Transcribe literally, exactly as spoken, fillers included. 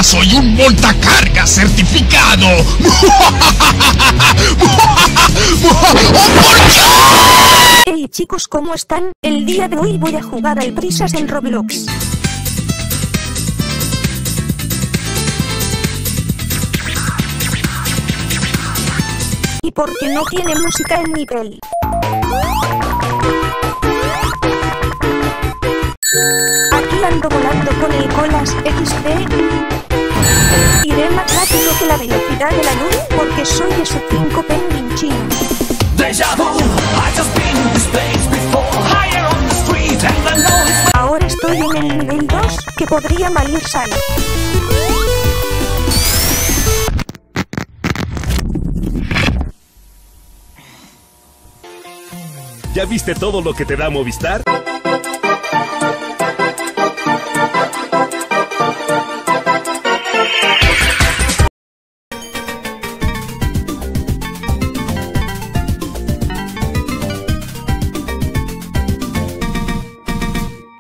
soy un montacargas certificado. Hey chicos, ¿cómo están? El día de hoy voy a jugar al Prisas en Roblox. Y porque no tiene música en nivel. Aquí ando volando con el Colas equis de. Iré más rápido que la velocidad de la luz porque soy ese cinco penguin chino. Ahora estoy en el nivel dos, que podría malir sal. ¿Ya viste todo lo que te da Movistar?